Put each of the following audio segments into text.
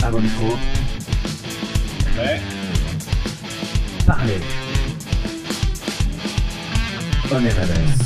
À vos micros. Ouais. Parlez. On est RMS.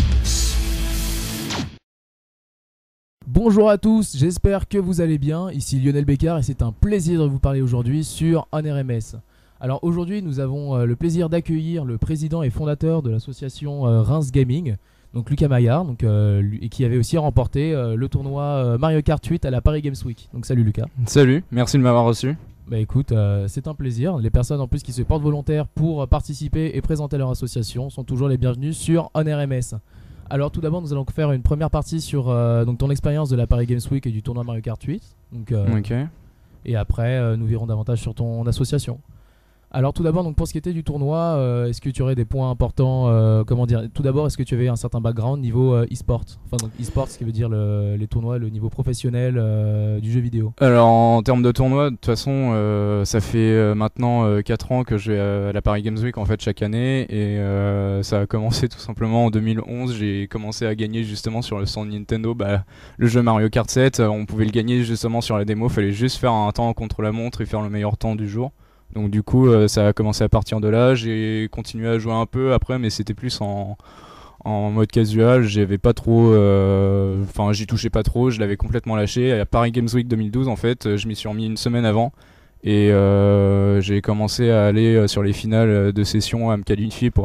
Bonjour à tous, j'espère que vous allez bien. Ici Lionel Bécard et c'est un plaisir de vous parler aujourd'hui sur OnRMS. Alors aujourd'hui, nous avons le plaisir d'accueillir le président et fondateur de l'association Reims Gaming, donc Lucas Maillard, et qui avait aussi remporté le tournoi Mario Kart 8 à la Paris Games Week. Donc salut Lucas. Salut, merci de m'avoir reçu. Bah écoute, c'est un plaisir. Les personnes en plus qui se portent volontaires pour participer et présenter leur association sont toujours les bienvenus sur OnRMS. Alors tout d'abord, nous allons faire une première partie sur donc ton expérience de la Paris Games Week et du tournoi Mario Kart 8. Ok. Et après, nous verrons davantage sur ton association. Alors tout d'abord, donc pour ce qui était du tournoi, est-ce que tu aurais des points importants tout d'abord, est-ce que tu avais un certain background niveau e-sport? Enfin donc e-sport, ce qui veut dire les tournois, le niveau professionnel du jeu vidéo. Alors en termes de tournoi, de toute façon, ça fait maintenant 4 ans que je vais à la Paris Games Week en fait chaque année et ça a commencé tout simplement en 2011. J'ai commencé à gagner justement sur le stand Nintendo, le jeu Mario Kart 7. On pouvait le gagner justement sur la démo, fallait juste faire un temps contre la montre et faire le meilleur temps du jour. Donc du coup ça a commencé à partir de là, j'ai continué à jouer un peu après mais c'était plus en mode casual, j'avais pas trop, j'y touchais pas trop, je l'avais complètement lâché. À Paris Games Week 2012 en fait, je m'y suis remis une semaine avant et j'ai commencé à aller sur les finales de session, à me qualifier pour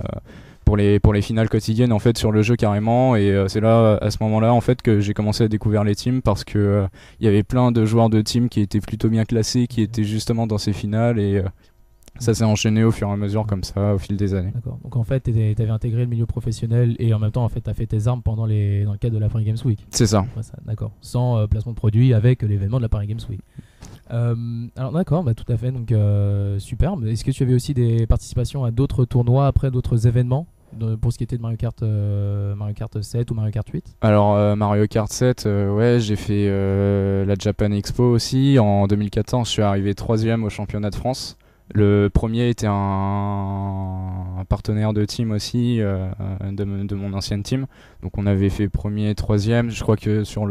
les finales quotidiennes en fait sur le jeu carrément et c'est là à ce moment-là en fait que j'ai commencé à découvrir les teams parce que il y avait plein de joueurs de teams qui étaient plutôt bien classés qui étaient justement dans ces finales et ça s'est enchaîné au fur et à mesure comme ça au fil des années. D'accord. Donc en fait, tu avais intégré le milieu professionnel et en même temps en fait tu as fait tes armes dans le cadre de la Paris Games Week. C'est ça. Ouais, d'accord. Sans placement de produit avec l'événement de la Paris Games Week. Alors d'accord, tout à fait. Donc super. Mais est-ce que tu avais aussi des participations à d'autres tournois après d'autres événements pour ce qui était de Mario Kart 7 ou Mario Kart 8? Alors Mario Kart 7, ouais, j'ai fait la Japan Expo aussi. En 2014, je suis arrivé 3ème au championnat de France. Le premier était un partenaire de team aussi, de mon ancienne team. Donc on avait fait premier, 3ème. Je crois que sur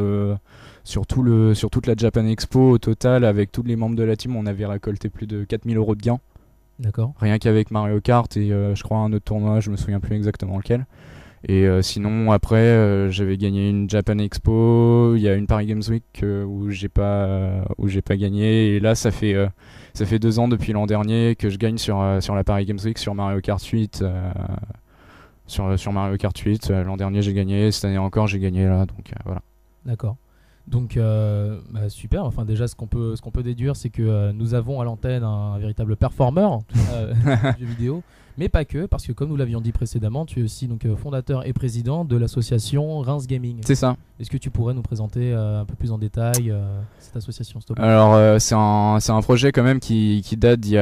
toute la Japan Expo, au total, avec tous les membres de la team, on avait récolté plus de 4000 € de gains. D'accord. Rien qu'avec Mario Kart et je crois un autre tournoi, je me souviens plus exactement lequel. Et sinon après j'avais gagné une Japan Expo, il y a une Paris Games Week où j'ai pas gagné et là ça fait 2 ans depuis l'an dernier que je gagne sur la Paris Games Week sur Mario Kart 8 sur Mario Kart 8. L'an dernier j'ai gagné, cette année encore j'ai gagné là donc voilà. D'accord. Donc super, enfin déjà ce qu'on peut déduire c'est que nous avons à l'antenne un véritable performeur du jeu vidéo, mais pas que, parce que comme nous l'avions dit précédemment, tu es aussi donc fondateur et président de l'association Reims Gaming. C'est ça. Est-ce que tu pourrais nous présenter un peu plus en détail cette association, s'il te plaît? Alors c'est un projet quand même qui date d'il y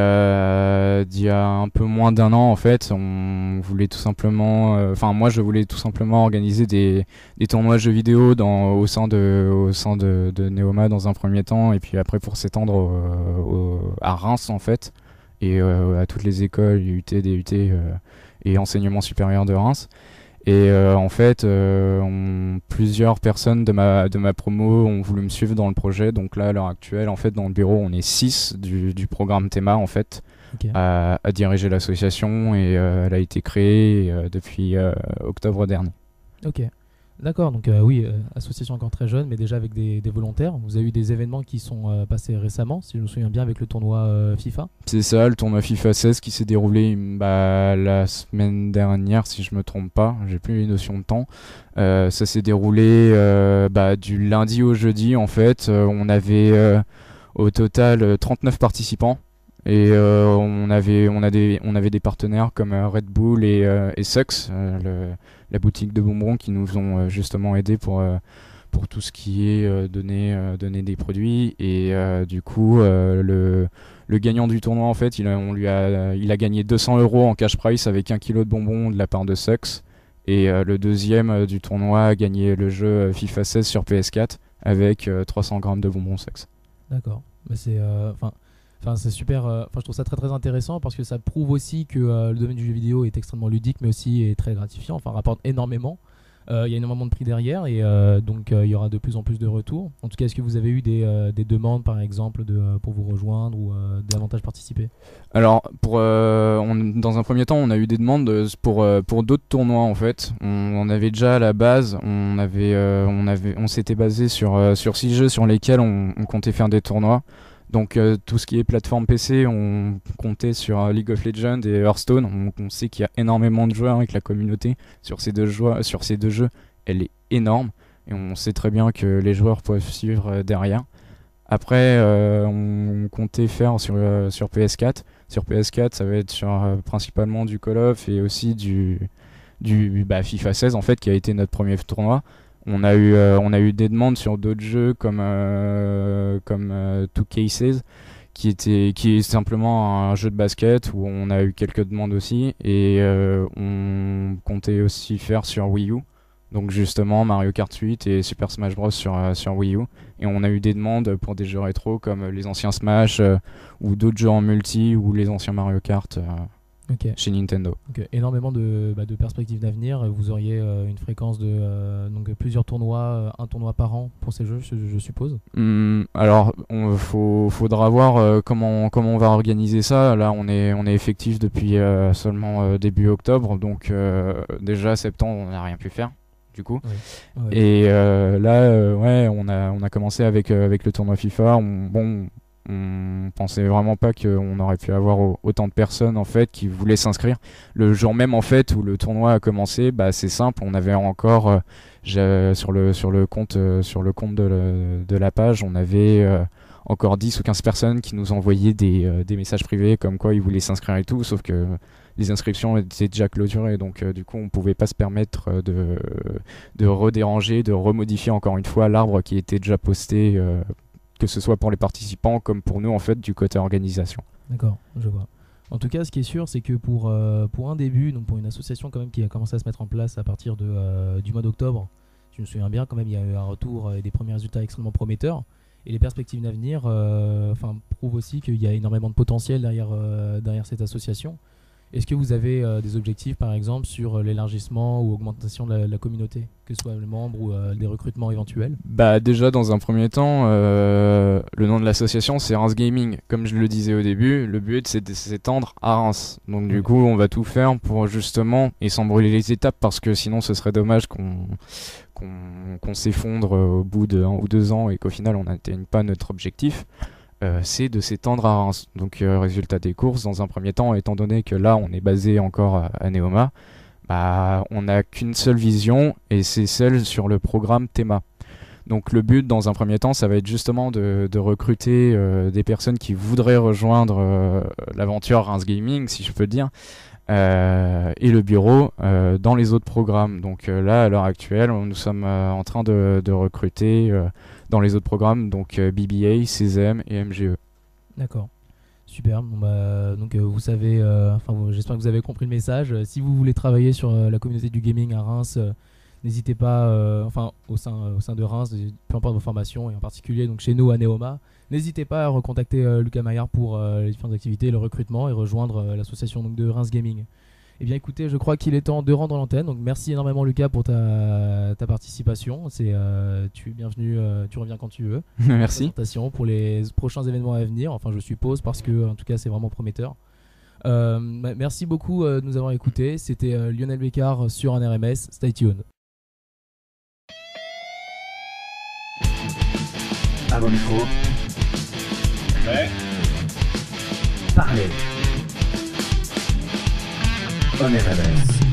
a un peu moins d'un an en fait. On voulait tout simplement, moi je voulais tout simplement organiser des tournois de jeux vidéo au sein de Neoma dans un premier temps et puis après pour s'étendre à Reims en fait et à toutes les écoles UT, DUT et enseignement supérieur de Reims. Et en fait, plusieurs personnes de ma promo ont voulu me suivre dans le projet. Donc là, à l'heure actuelle, en fait, dans le bureau, on est 6 du programme Théma, en fait, Okay. à diriger l'association. Et elle a été créée depuis octobre dernier. Ok. D'accord, donc oui, association encore très jeune, mais déjà avec des volontaires. Vous avez eu des événements qui sont passés récemment, si je me souviens bien, avec le tournoi FIFA. C'est ça, le tournoi FIFA 16 qui s'est déroulé la semaine dernière, si je me trompe pas. J'ai plus les notions de temps. Ça s'est déroulé du lundi au jeudi, en fait. On avait au total 39 participants. Et on avait des partenaires comme Red Bull et Sux, la boutique de bonbons qui nous ont justement aidés pour tout ce qui est donner des produits. Et du coup, le gagnant du tournoi, en fait, il a gagné 200 € en cash price avec 1 kilo de bonbons de la part de Sux. Et le deuxième du tournoi a gagné le jeu FIFA 16 sur PS4 avec 300 grammes de bonbons Sux. D'accord. Mais c'est super. Je trouve ça très très intéressant parce que ça prouve aussi que le domaine du jeu vidéo est extrêmement ludique, mais aussi est très gratifiant. Enfin, rapporte énormément. Il y a énormément de prix derrière et donc il y aura de plus en plus de retours. En tout cas, est-ce que vous avez eu des demandes par exemple pour vous rejoindre ou davantage participer? Alors, dans un premier temps, on a eu des demandes pour d'autres tournois en fait. On avait déjà à la base, on s'était basé sur 6 jeux sur lesquels on comptait faire des tournois. Donc tout ce qui est plateforme PC, on comptait sur League of Legends et Hearthstone. On sait qu'il y a énormément de joueurs et que la communauté sur ces deux jeux, elle est énorme. Et on sait très bien que les joueurs peuvent suivre derrière. Après, on comptait faire sur PS4. Sur PS4, ça va être sur principalement du Call of et aussi du FIFA 16 en fait, qui a été notre premier tournoi. On a eu des demandes sur d'autres jeux comme 2K16 qui est simplement un jeu de basket où on a eu quelques demandes aussi et on comptait aussi faire sur Wii U. Donc justement Mario Kart 8 et Super Smash Bros sur Wii U. Et on a eu des demandes pour des jeux rétro comme les anciens Smash ou d'autres jeux en multi ou les anciens Mario Kart chez Nintendo. Donc, énormément de perspectives d'avenir. Vous auriez une fréquence de donc plusieurs tournois, un tournoi par an pour ces jeux, je suppose. Alors, faudra voir comment on va organiser ça. Là, on est effectif depuis seulement début octobre, donc déjà septembre, on n'a rien pu faire. Du coup, ouais. Et là, on a commencé avec le tournoi FIFA. On pensait vraiment pas qu'on aurait pu avoir autant de personnes en fait qui voulaient s'inscrire. Le jour même en fait où le tournoi a commencé, c'est simple, on avait encore sur le compte de la page, on avait encore 10 ou 15 personnes qui nous envoyaient des messages privés comme quoi ils voulaient s'inscrire et tout, sauf que les inscriptions étaient déjà clôturées, donc du coup on pouvait pas se permettre de redéranger, de remodifier encore une fois l'arbre qui était déjà posté, que ce soit pour les participants comme pour nous en fait du côté organisation. D'accord, je vois. En tout cas, ce qui est sûr, c'est que pour un début, donc pour une association quand même qui a commencé à se mettre en place à partir du mois d'octobre, si je me souviens bien, quand même, il y a eu un retour et des premiers résultats extrêmement prometteurs. Et les perspectives d'avenir prouvent aussi qu'il y a énormément de potentiel derrière cette association. Est-ce que vous avez des objectifs, par exemple, sur l'élargissement ou augmentation de la communauté, que ce soit les membres ou des recrutements éventuels? Déjà, dans un premier temps, le nom de l'association, c'est Reims Gaming. Comme je le disais au début, le but, c'est de s'étendre à Reims. Donc du coup, on va tout faire pour justement, et sans brûler les étapes, parce que sinon, ce serait dommage qu'on s'effondre au bout de 1 ou 2 ans et qu'au final, on n'atteigne pas notre objectif. C'est de s'étendre à Reims. Donc résultat des courses, dans un premier temps, étant donné que là on est basé encore à Neoma, on n'a qu'une seule vision et c'est celle sur le programme Théma. Donc le but dans un premier temps, ça va être justement de recruter des personnes qui voudraient rejoindre l'aventure Reims Gaming, si je peux dire, et le bureau dans les autres programmes. Donc là à l'heure actuelle, nous sommes en train de recruter dans les autres programmes, donc BBA, CZM et MGE. D'accord, super. Donc vous savez, j'espère que vous avez compris le message. Si vous voulez travailler sur la communauté du gaming à Reims, n'hésitez pas, au sein de Reims, peu importe vos formations, et en particulier donc chez nous à Neoma, n'hésitez pas à recontacter Lucas Maillard pour les différentes activités, le recrutement et rejoindre l'association donc, de Reims Gaming. Eh bien écoutez, je crois qu'il est temps de rendre l'antenne. Donc merci énormément Lucas pour ta participation. Tu es bienvenu, tu reviens quand tu veux. Merci. Présentation pour les prochains événements à venir. Enfin je suppose parce que en tout cas c'est vraiment prometteur. Merci beaucoup de nous avoir écoutés. C'était Lionel Bécard sur un RMS. Stay tuned. À vos micros, Ouais. parlez. On est RMS.